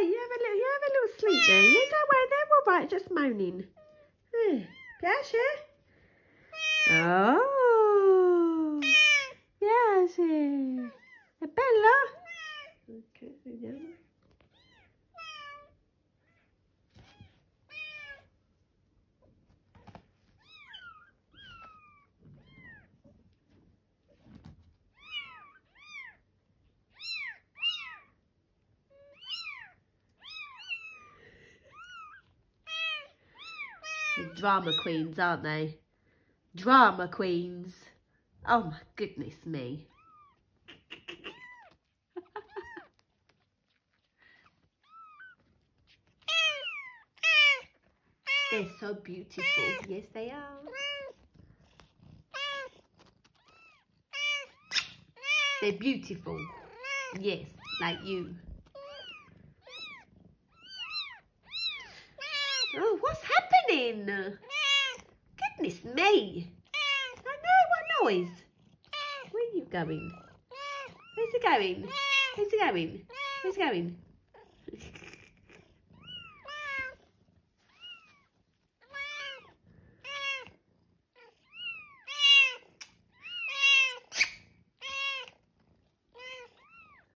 You have a little sleep there. You don't worry, they're all right, just moaning. Bianca? Oh, Bianca. Bella? Okay, yeah. Drama queens, aren't they? Drama queens. Oh my goodness me. They're so beautiful. Yes, they are. They're beautiful. Yes, like you. Oh, what's happening? Goodness me. I know, what noise? Where are you going? Where's he going? Where's he going? Where's he going?